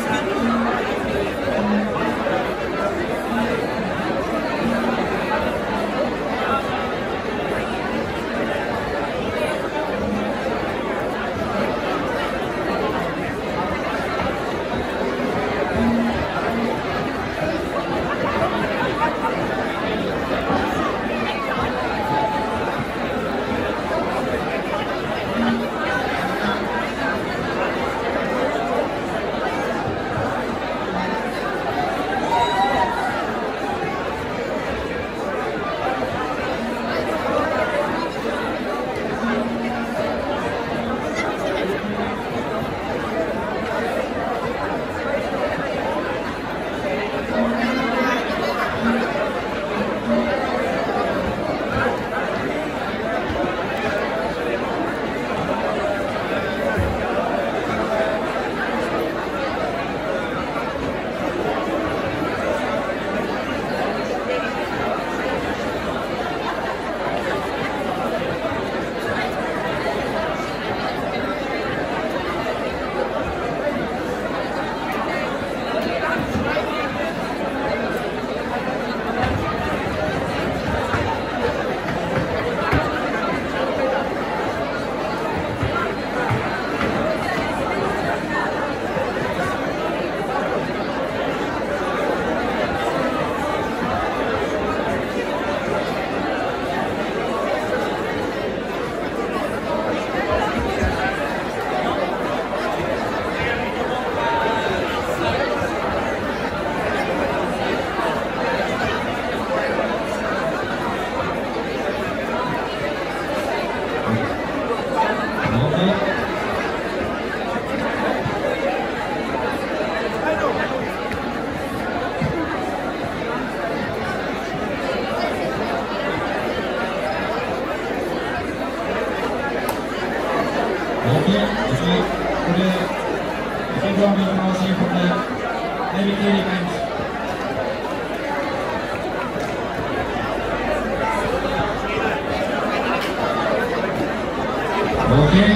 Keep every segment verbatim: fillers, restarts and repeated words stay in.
Okay.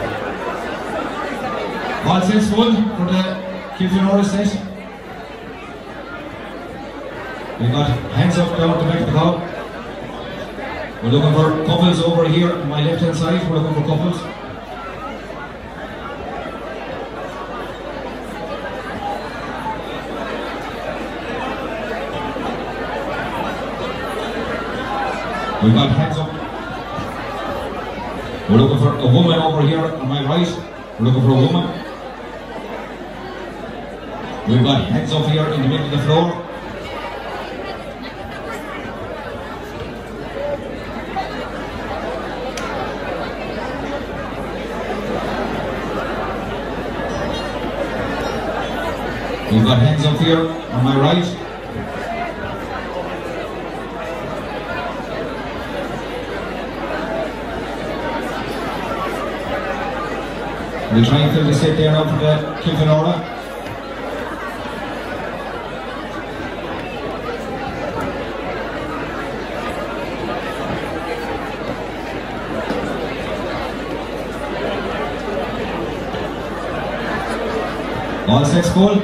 All sets full for the Kilfenora set. We've got hands up down to back the cow. We're looking for couples over here on my left hand side. We're looking for couples. We've got hands up. We're looking for a woman over here on my right. We're looking for a woman. We've got hands up here in the middle of the floor. We've got hands up here on my right. We'll try and fill the set there now for the Kilfenora. All sets full.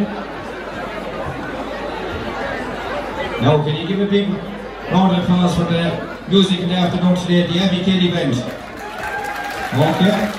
Now can you give a big round of applause for the music in the afternoon today at the Abbey Kid event? Okay.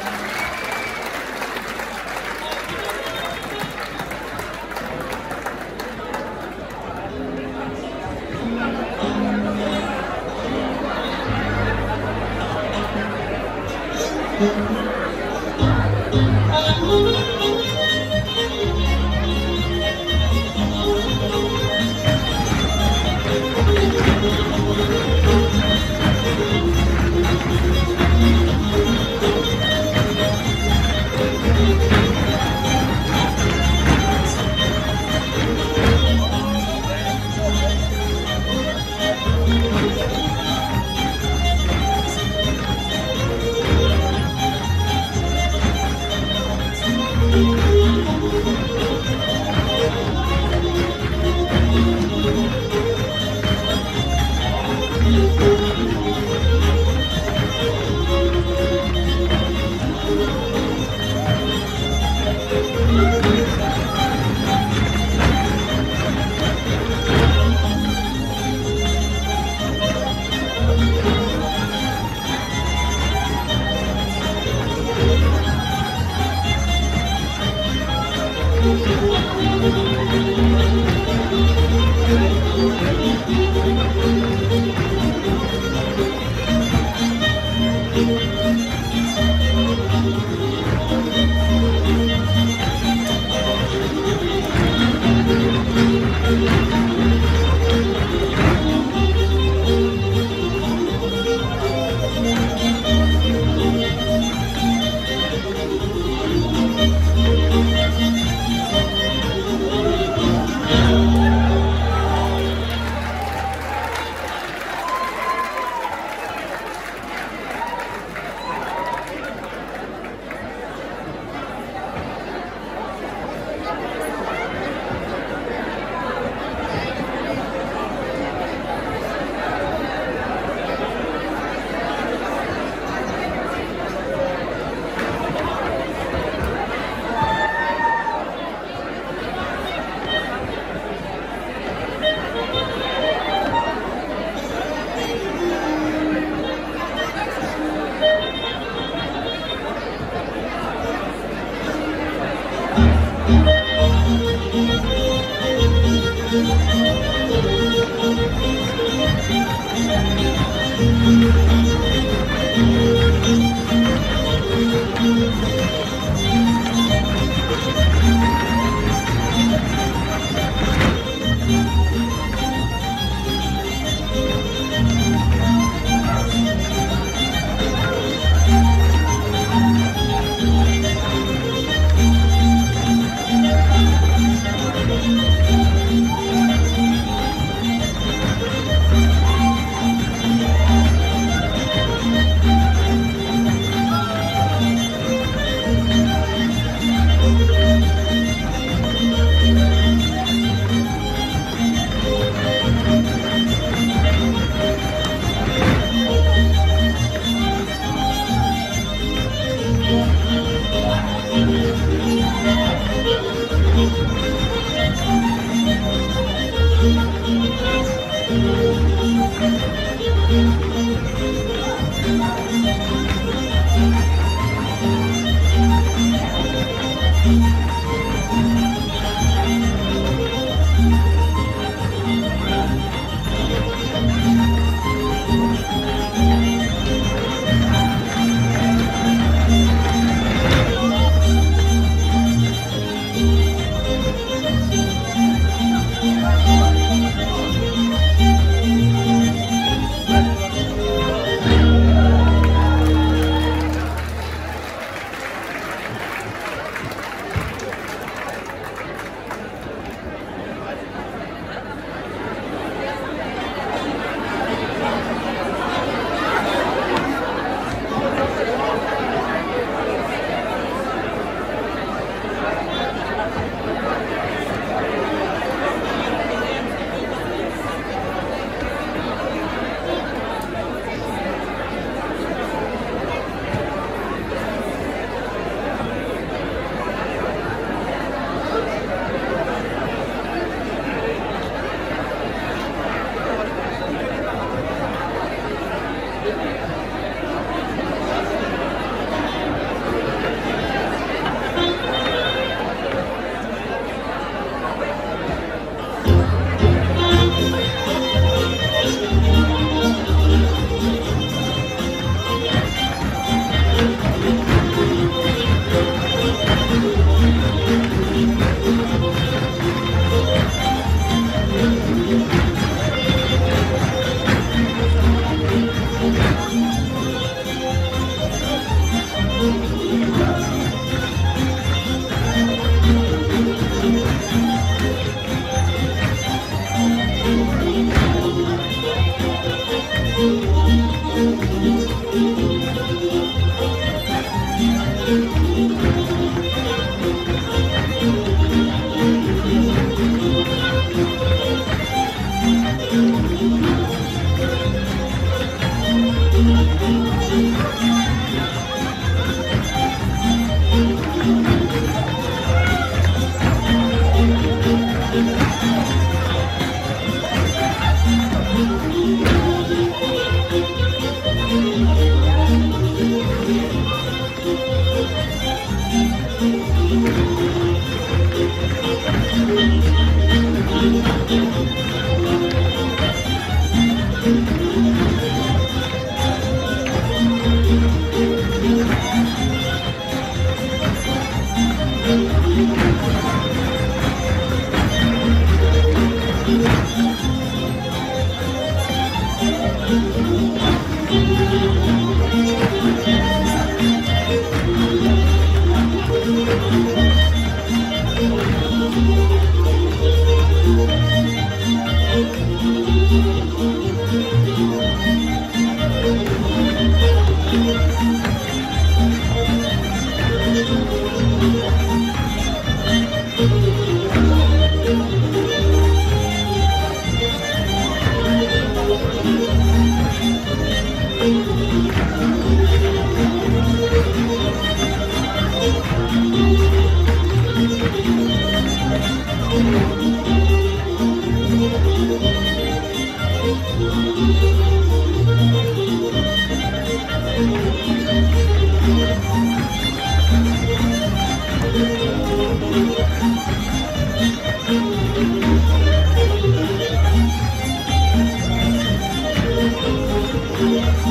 Thank you.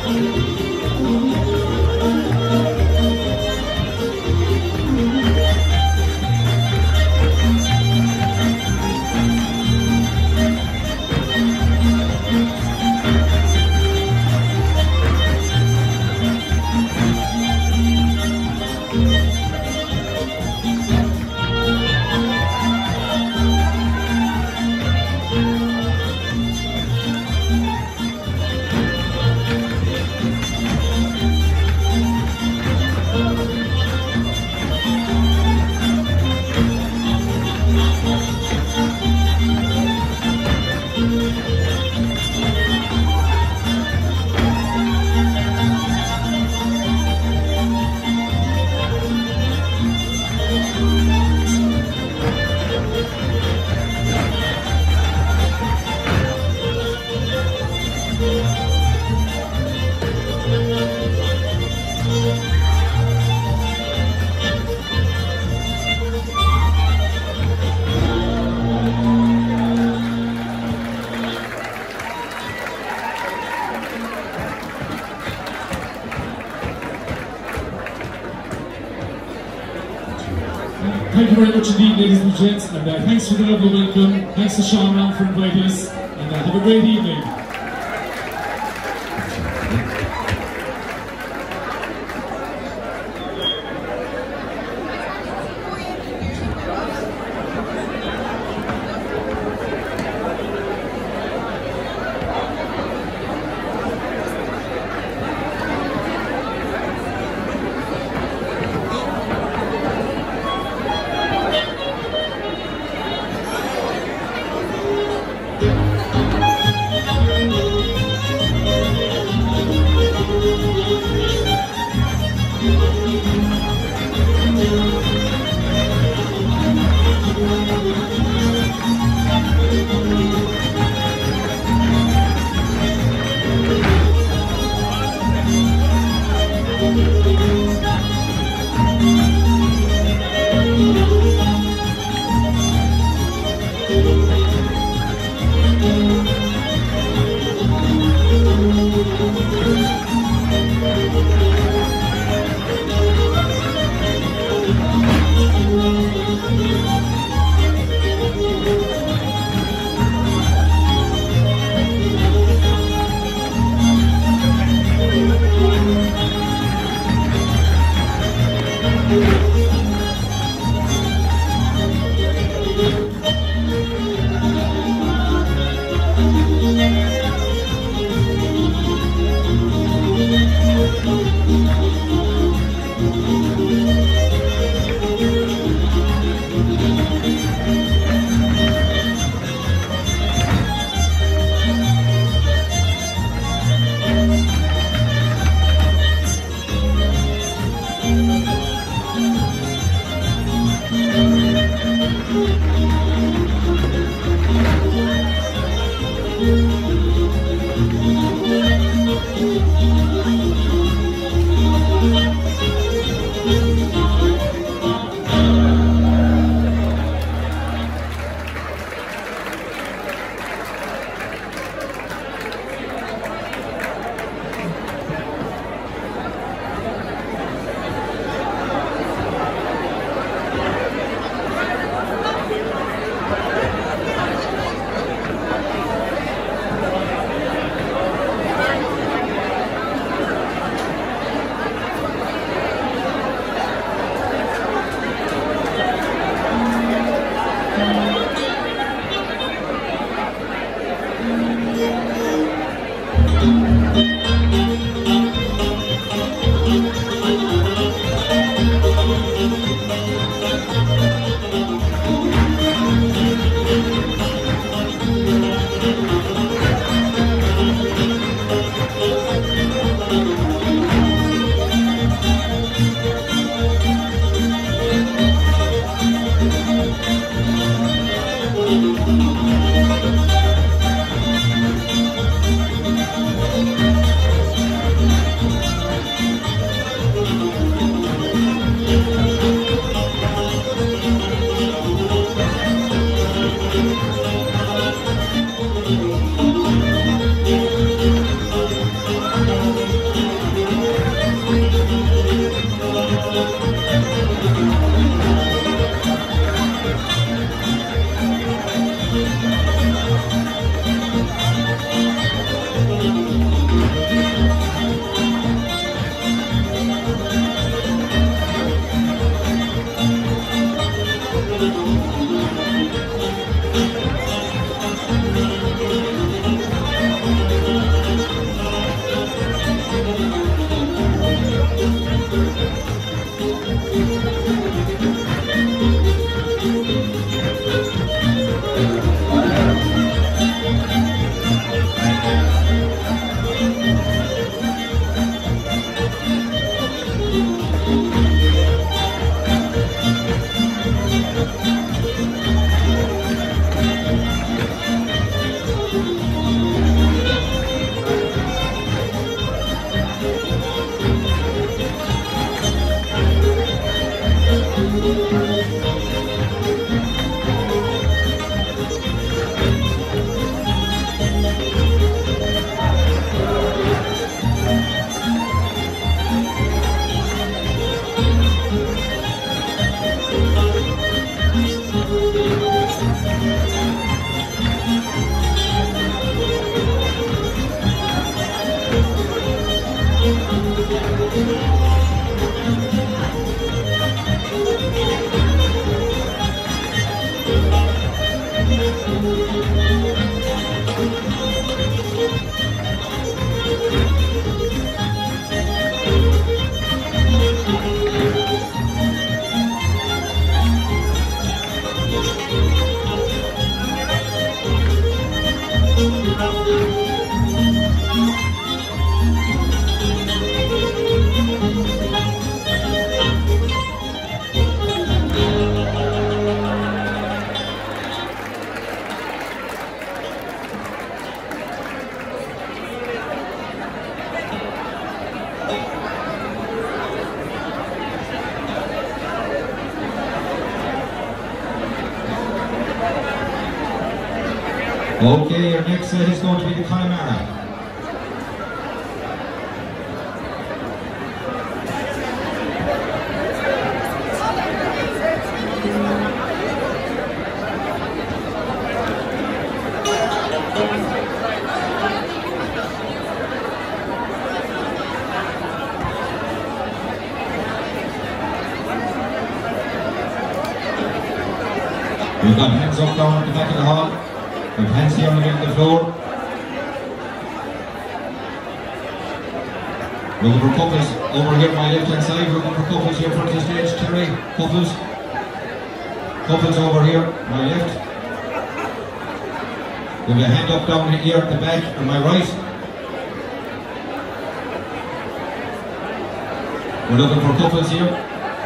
Thank you very much indeed, ladies and gents, and uh, thanks for the lovely welcome. Thanks to Sean Ram for inviting us, and uh, have a great evening. Okay, your next set is going to be the Connemara. We've got hands up down at the back of the hall. We've hands here on the middle of the floor. Looking for couples over here on my left hand side. Looking for couples here front of the stage. Terry, couples. Couples over here on my left. We've a hand up down here at the back on my right. We're looking for couples here.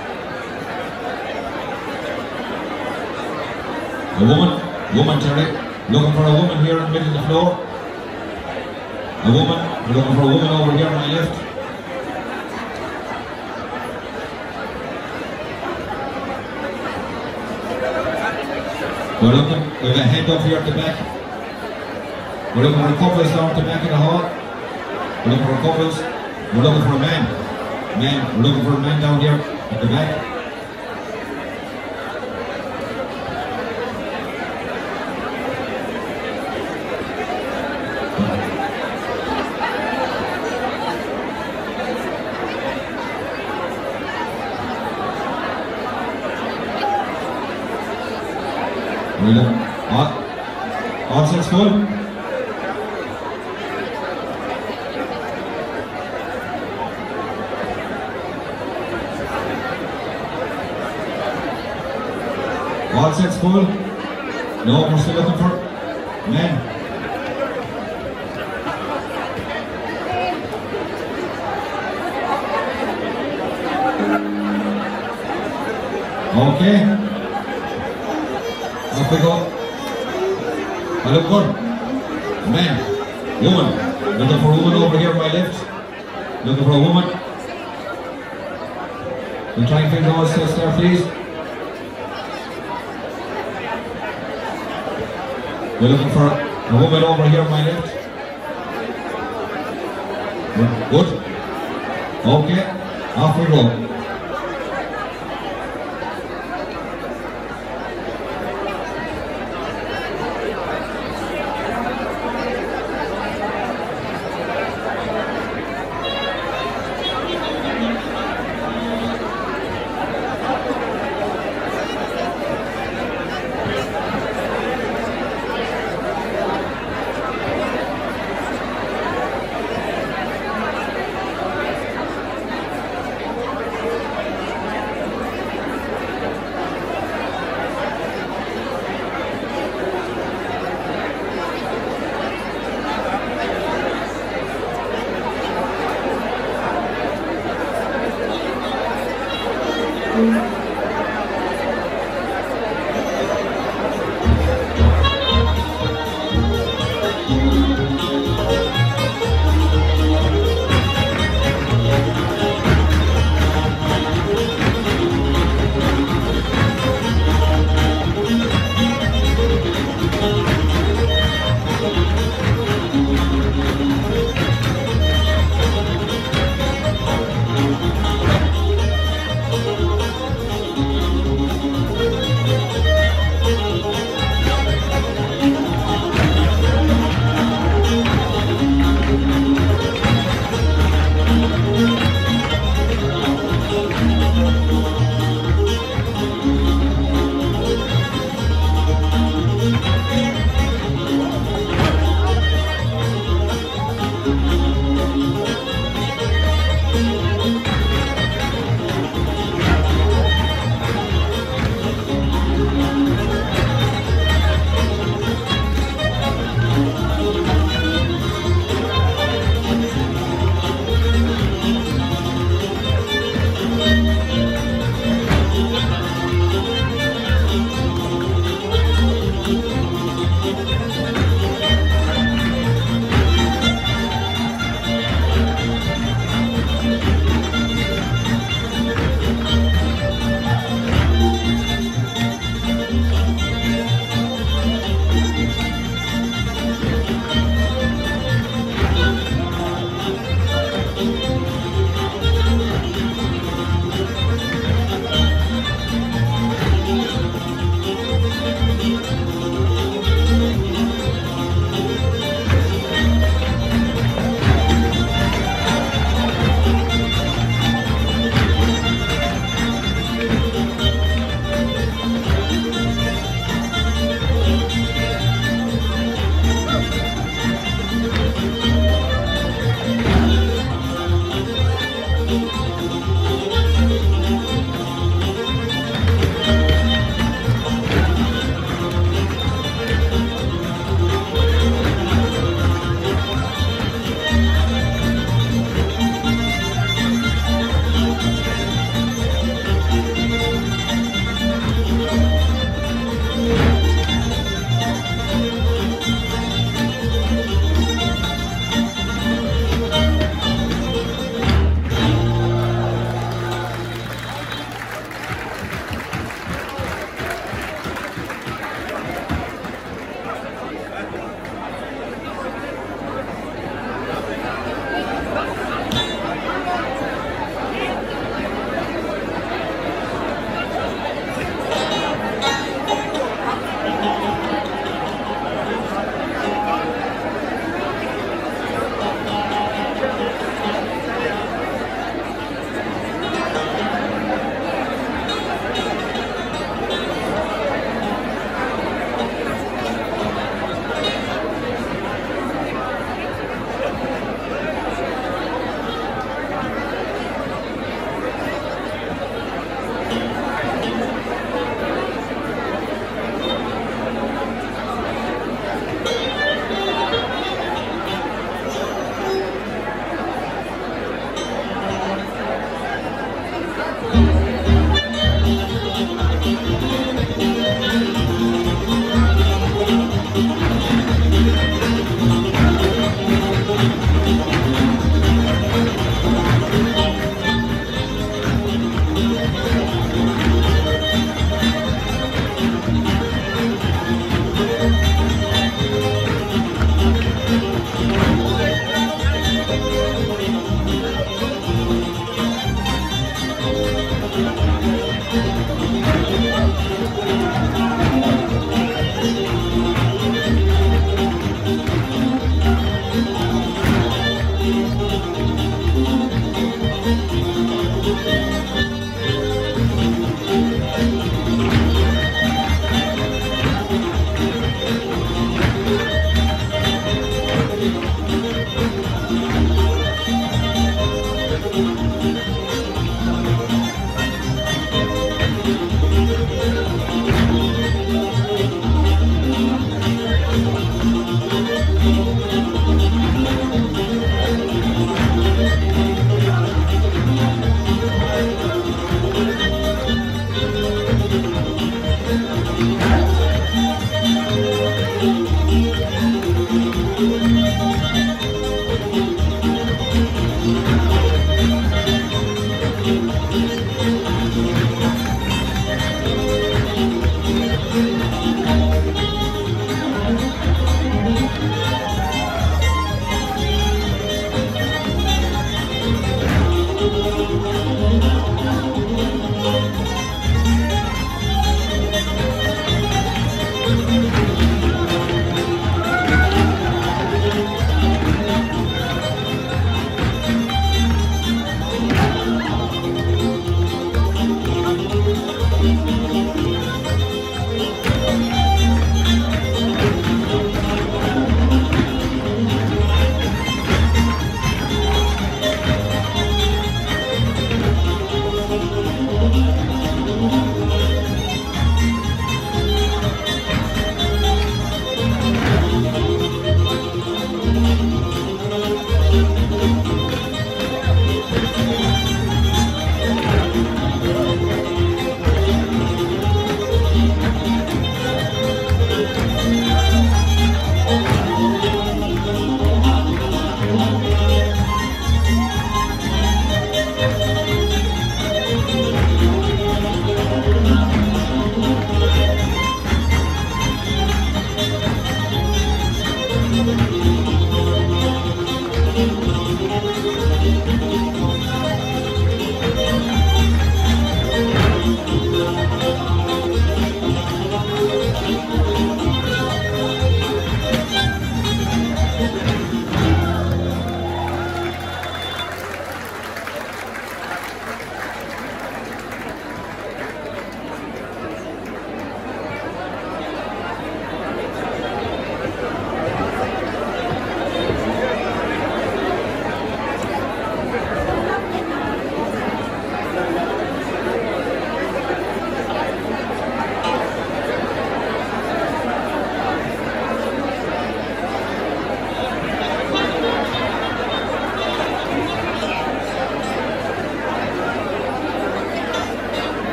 A woman, woman Terry, looking for a woman here in the middle of the floor. A woman, we're looking for a woman over here on my left. We're looking, we have a hand up here at the back. We're looking for couples down at the back of the hall. We're looking for couples. We're looking for a man. Man, we're looking for a man down here at the back. All, all sets full. All sets full. No, we're still looking for men. Okay. Off we go. I look good. Man, woman. Looking for a woman over here on my left. Looking for a woman. We'll try and find all sets there, please. We're looking for a woman over here on my left. Good. Okay. Off we go.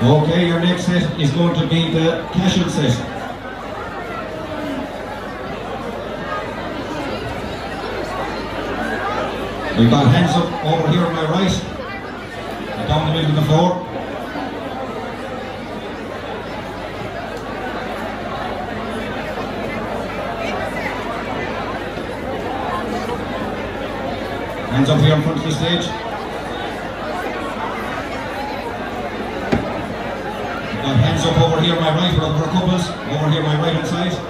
Okay, your next set is going to be the casual set. We've got hands up over here on my right, and down the middle of the floor. Hands up here in front of the stage. We've got hands up over here on my right, we're up for couples, over here on my right hand side.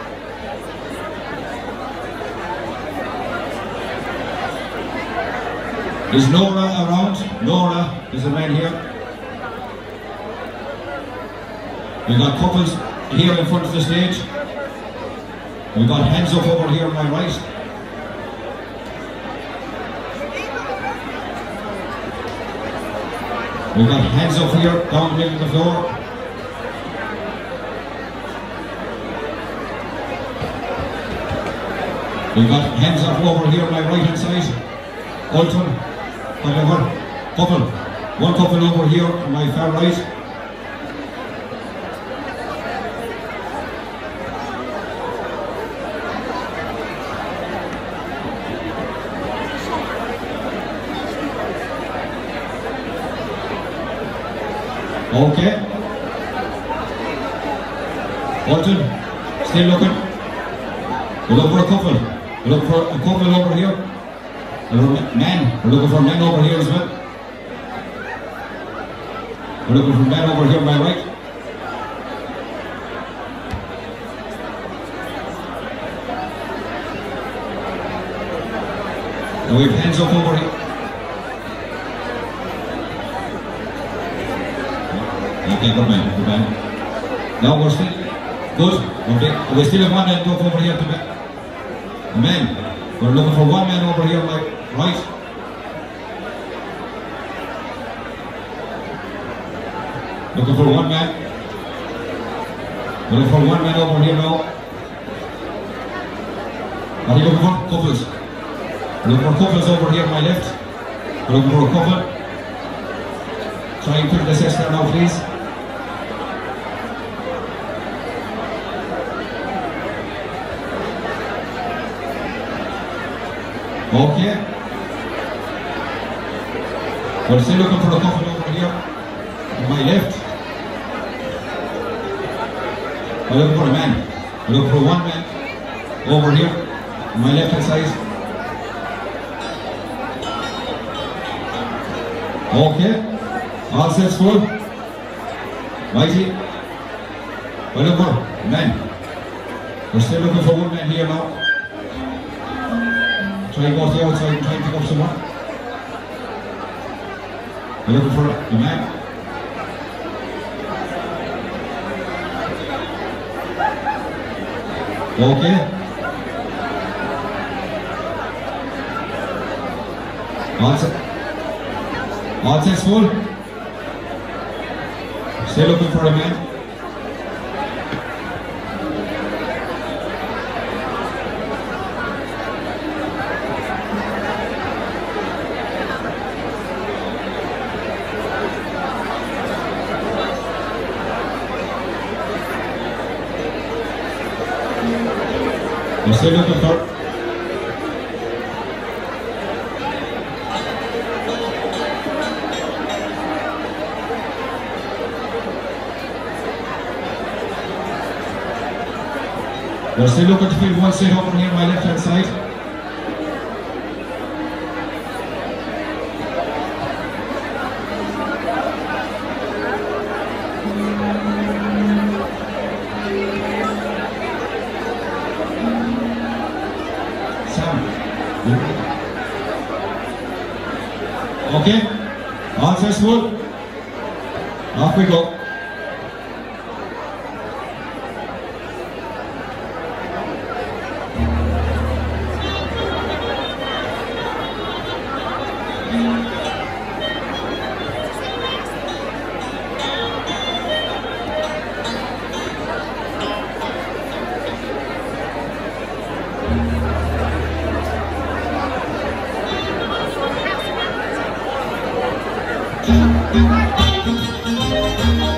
Is Nora around? Nora is a man here. We've got couples here in front of the stage. We've got hands up over here on my right. We've got hands up here down the middle of the floor. We've got hands up over here on my right hand side. Bolton. Whatever, couple, one couple over here on my far right. Okay. Bolton, still looking. We're looking for a couple. We're looking for a couple over here. Man, we're looking for men over here as well. We're looking for men over here on my right. Now we have hands up over here. Okay, good man, good man. Now we're still good. Okay, we still have one man up over here to the men. We're looking for one man over here on my right. Looking for one man. Looking for one man over here now. What are you looking for? Couples. Looking for couples over here on my left. Looking for a couple. Try and put the sister now, please. Okay. We're still looking for a couple over here on my left. We're looking for a man. We're looking for one man over here on my left hand side. Okay. All sets full. Mighty. We're looking for a man. We're still looking for one man here now. Try and go to the outside and try and pick up someone. We're looking for a man. Okay. All set. All sets full. Still looking for a man. We're still looking for. We're still looking to fill one seat over here on my left hand side. Okay, all sets full. Off we go. Thank you.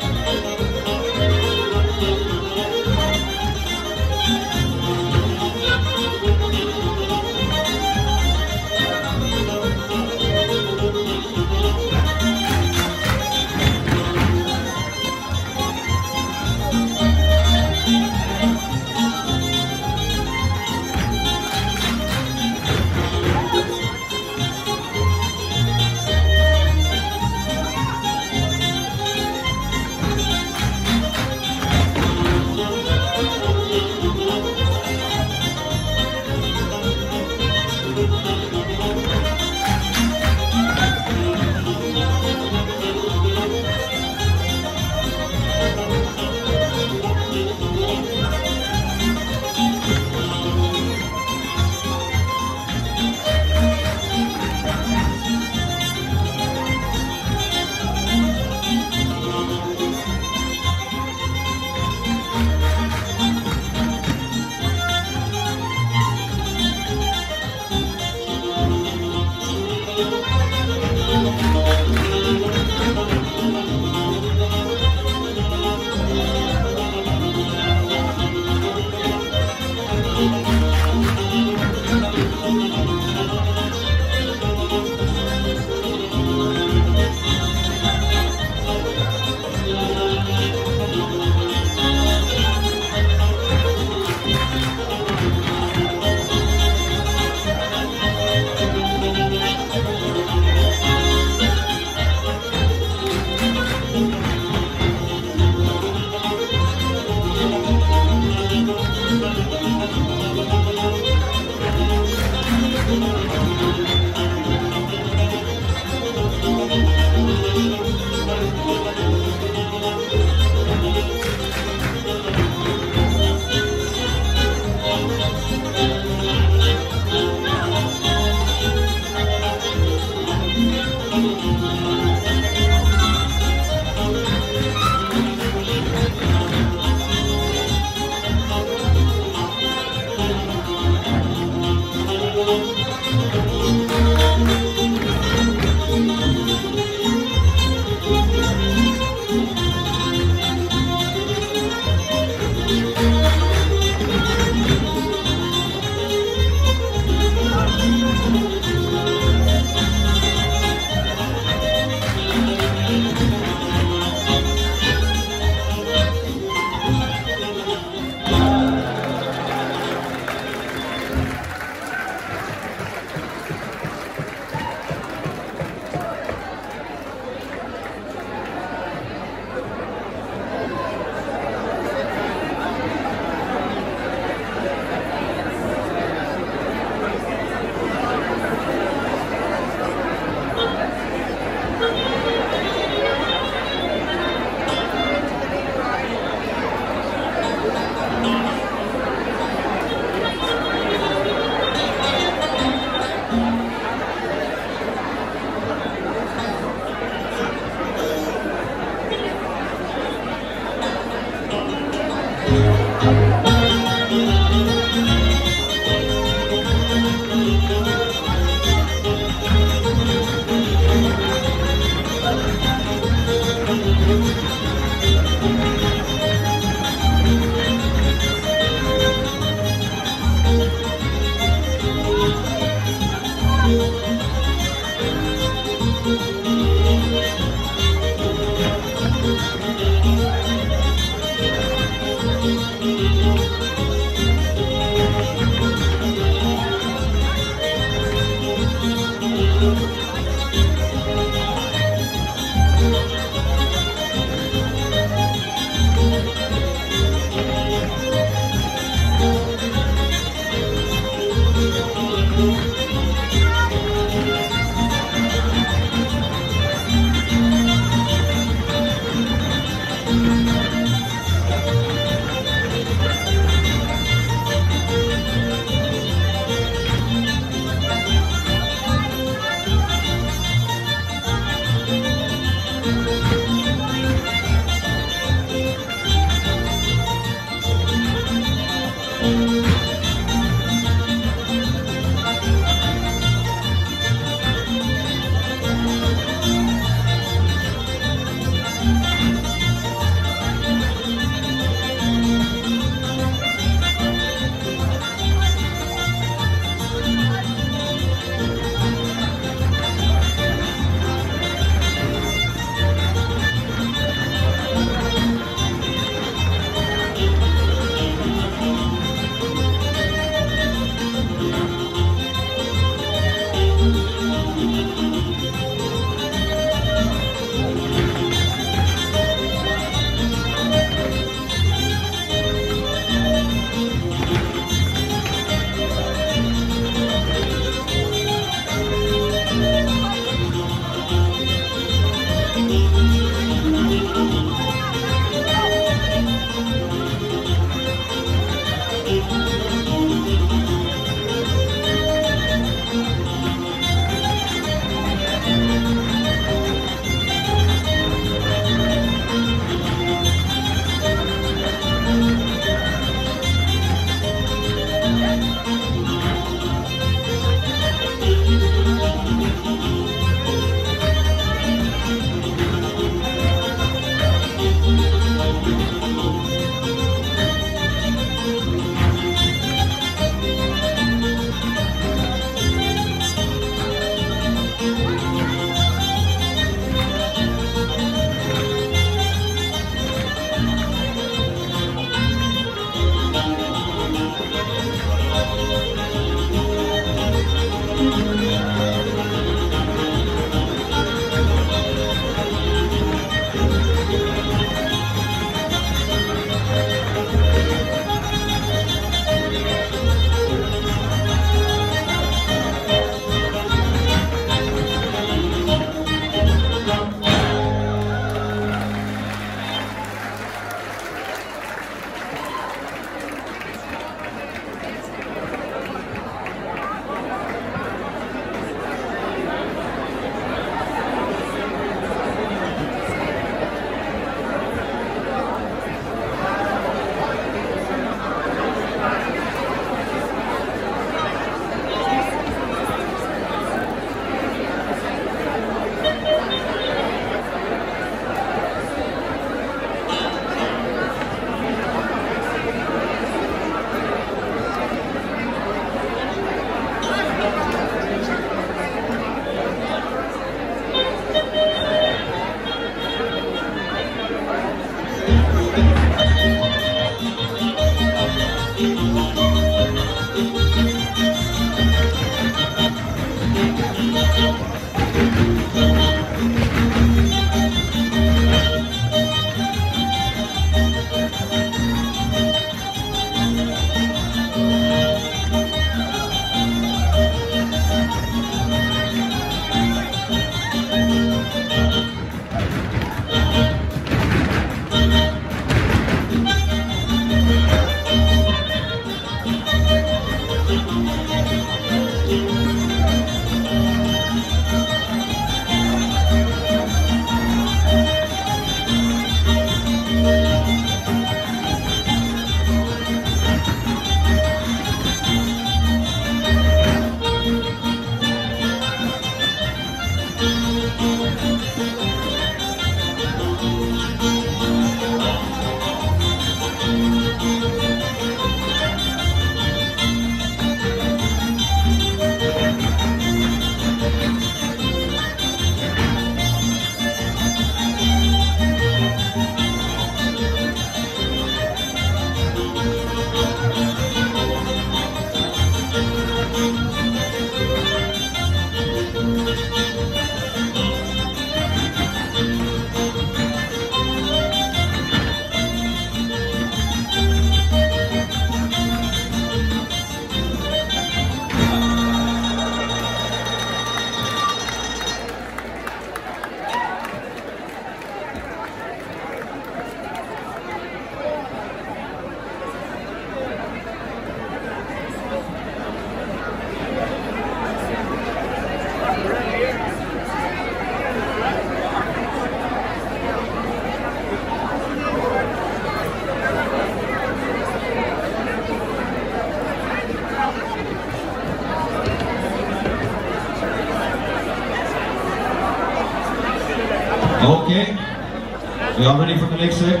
Okay. We are ready for the next set.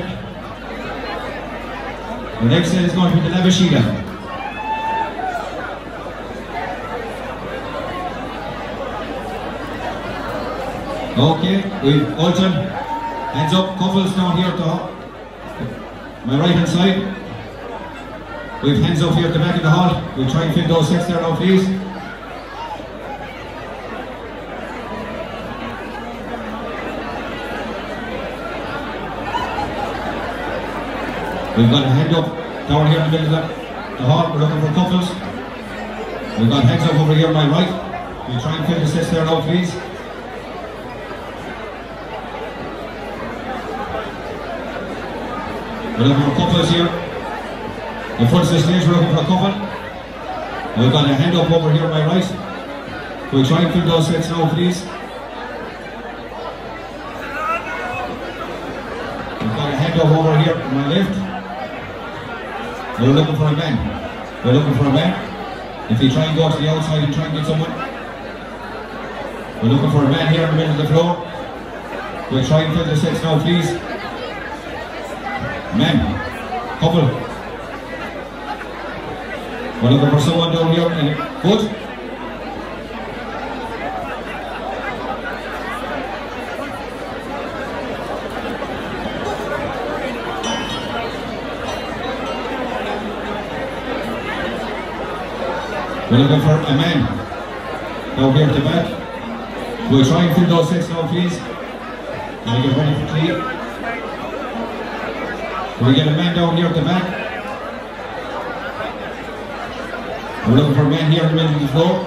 The next set is going to be the Lavashida. Okay, we've Alton, hands up, couples down here at the, my right hand side. We've hands up here at the back of the hall. We'll try and fill those sets there now, please. We've got a hand up down here in the middle of the, the hall. We're looking for couples. We've got hands up over here on my right. We'll try and fill the sets there now, please. We're looking for couples here. In front of the stage, we're looking for a couple. We've got a hand up over here on my right. We'll try and fill those sets now, please. We've got a hand up over here on my left. We're looking for a man. We're looking for a man. If you try and go to the outside and try and get someone. We're looking for a man here in the middle of the floor. We'll try and fill the sets now, please. Men, couple. We're looking for someone down here. And good. We're looking for a man down here at the back. We'll try and fill those sets now, please. Can you get ready for clean? We get a man down here at the back. We're looking for a man here in the middle of the floor.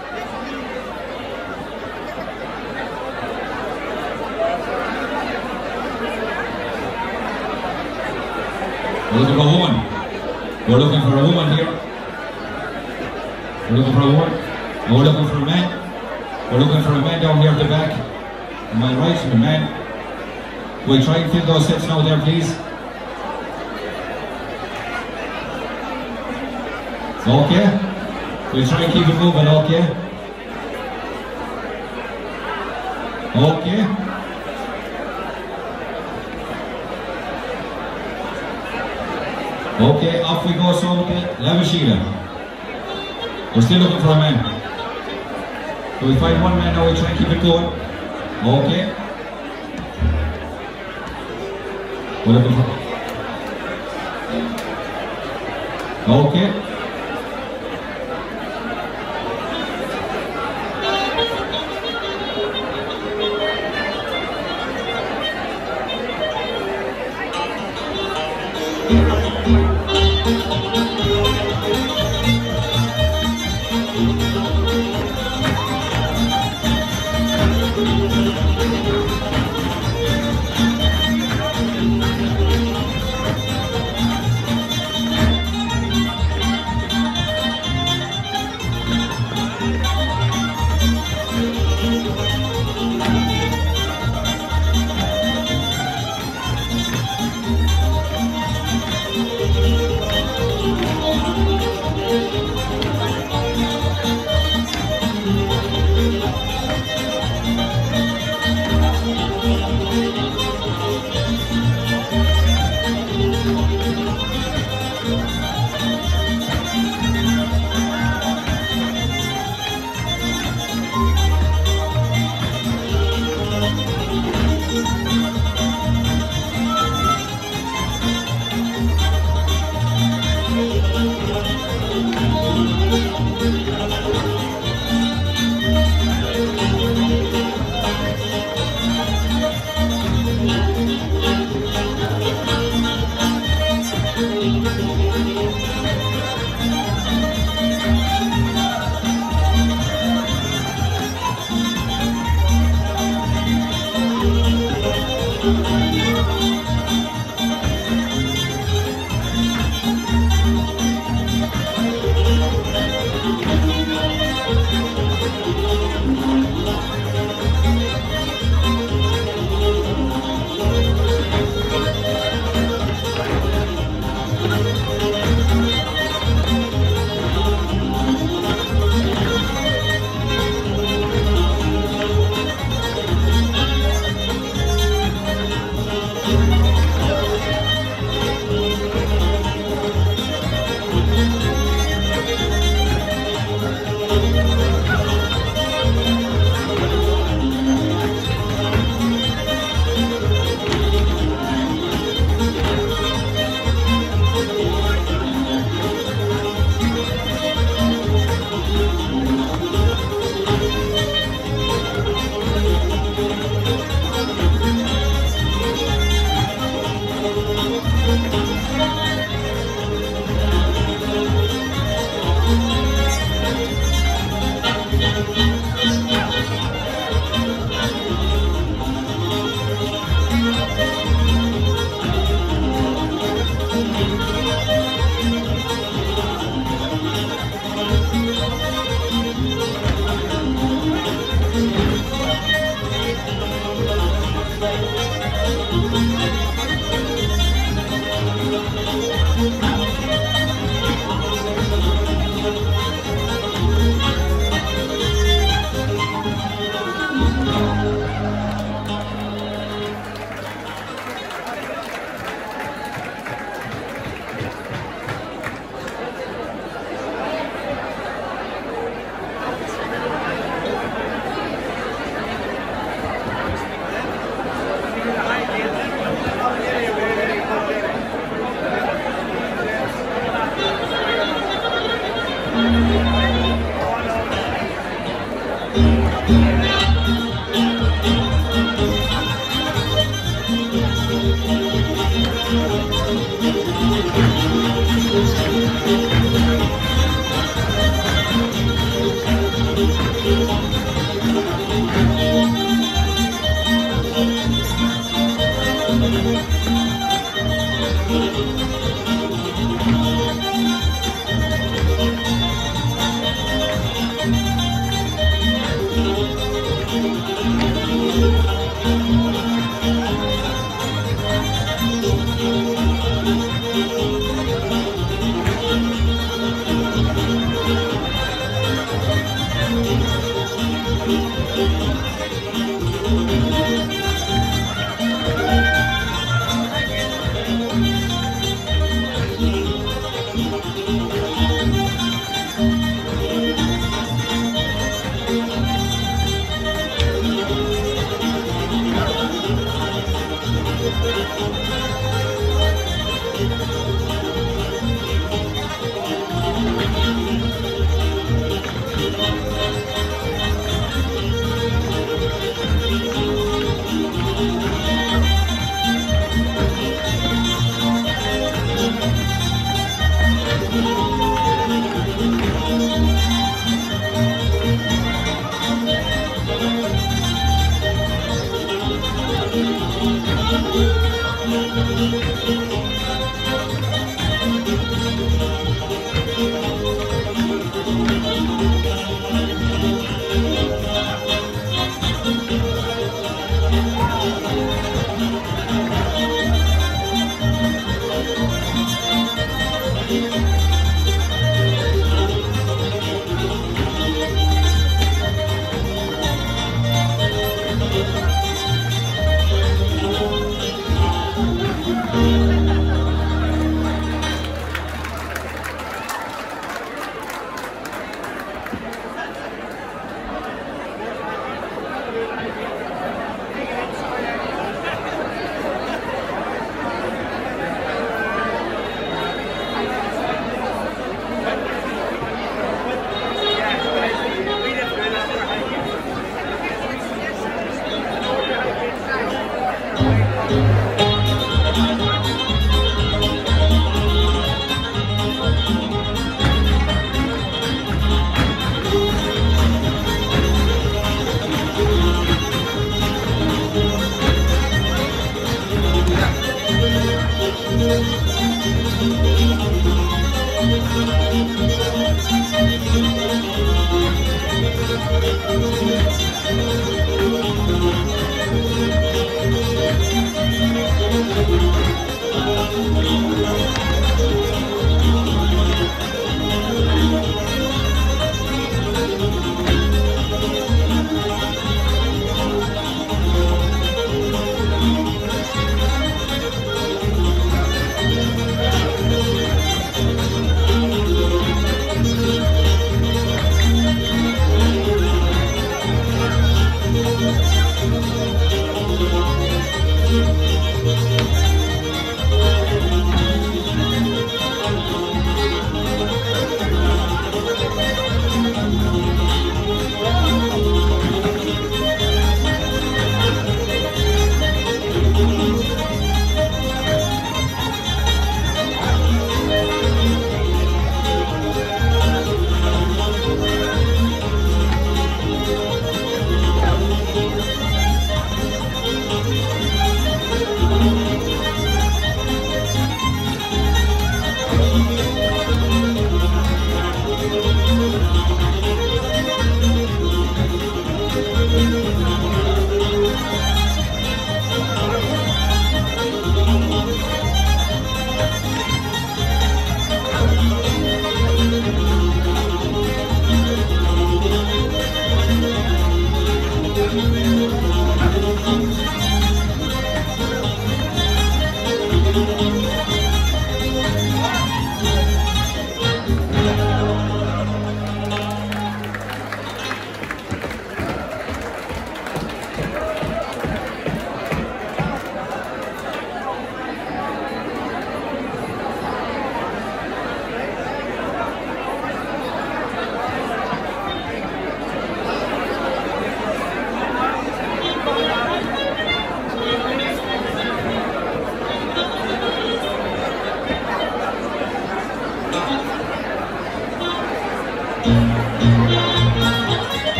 We're looking for a woman. We're looking for a woman here. We're looking for a woman. And we're looking for a man. We're looking for a man down here at the back. On my right, and a man. We'll try and fill those sets now there, please. Okay, we'll try and keep it moving, okay? Okay. Okay, off we go, so with the Lavashida. We're still looking for a man. So we find one man now, we'll try and keep it going. Okay. We're looking for... Okay.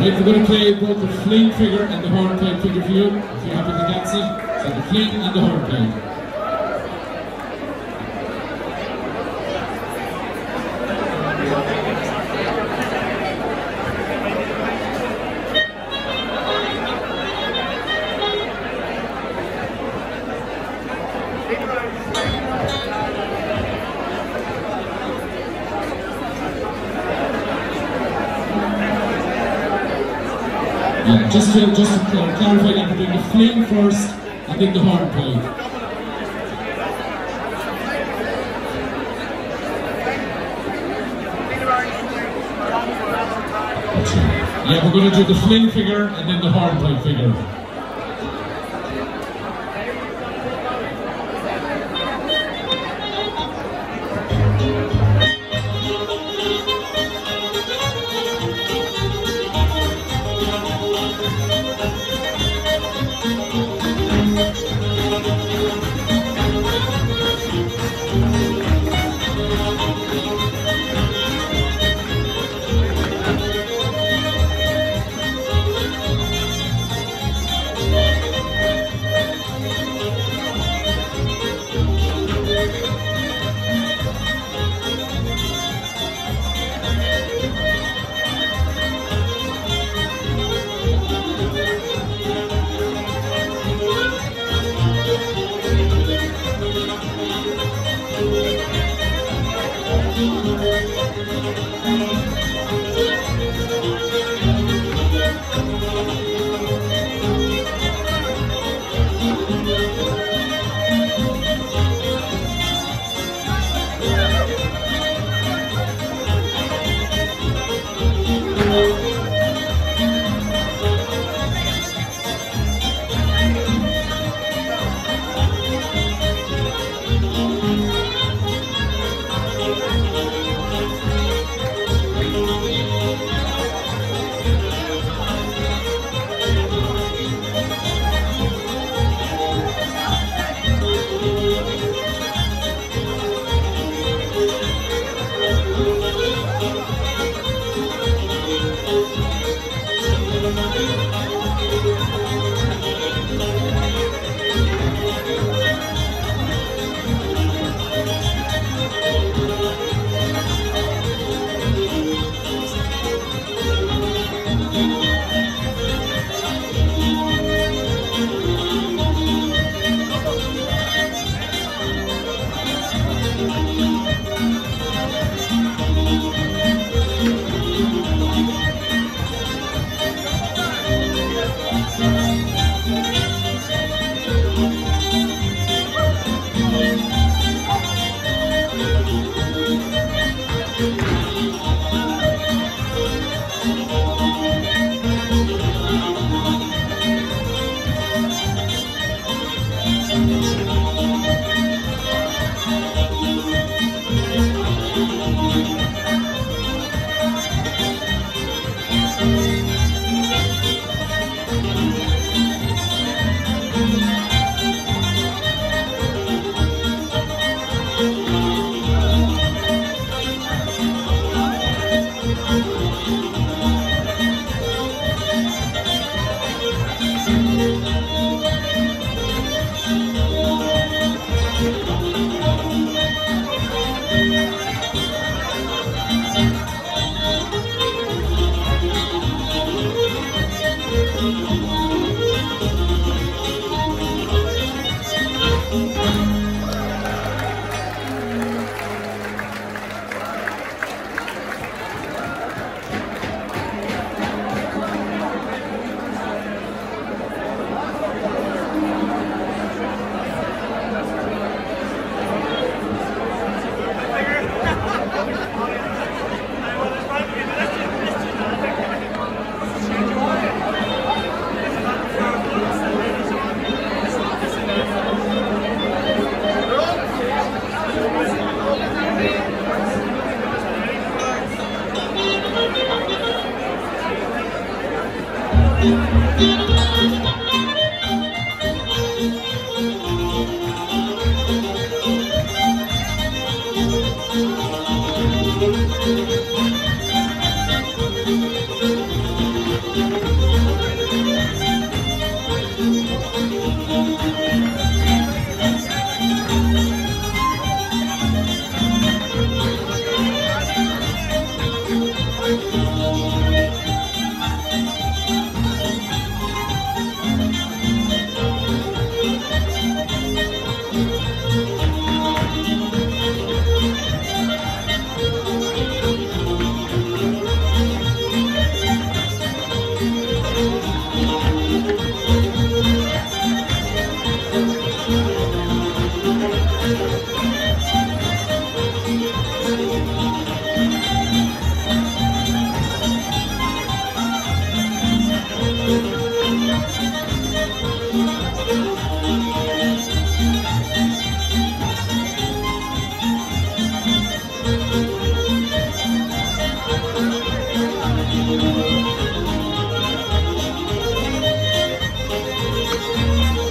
Right, we're going to play both the fling figure and the horn plate figure for you, if you're happy to dance it. So the fling and the horn plate. Yeah, just to, just to clarify that, we're doing the fling first and then the horn plate. Yeah, we're going to do the fling figure and then the horn plate figure.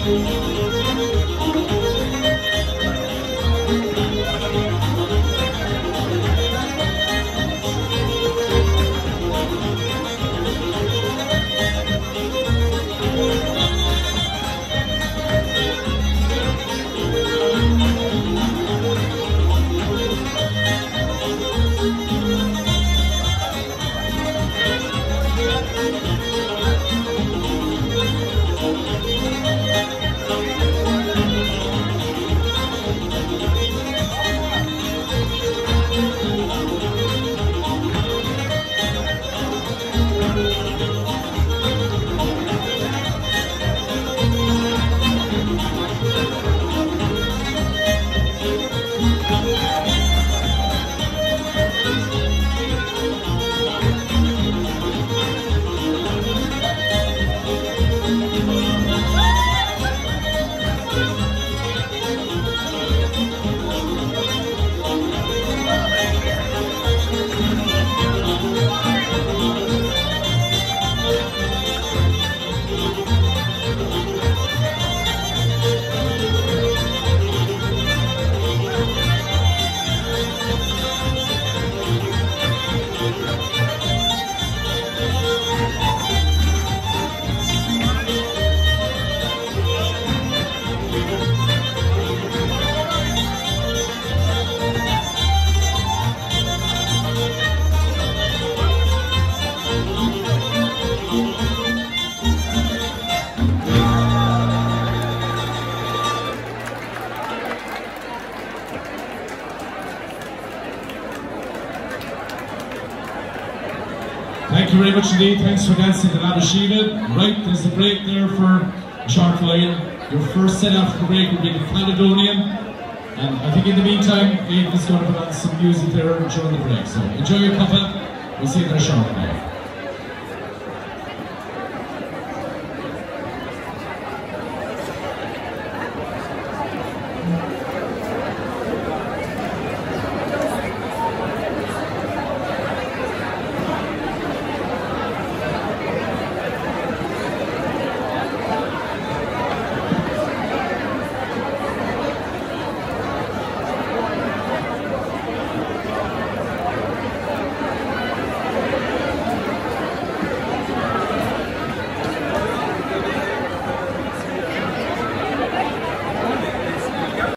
Thank you very much indeed. Thanks for dancing the Labashida. Right, there's a break there for a short while. Your first set after the break will be the Caledonian. And I think in the meantime, Aidan is going to put on some music there during the break. So enjoy your cuppa. We'll see you in a short while.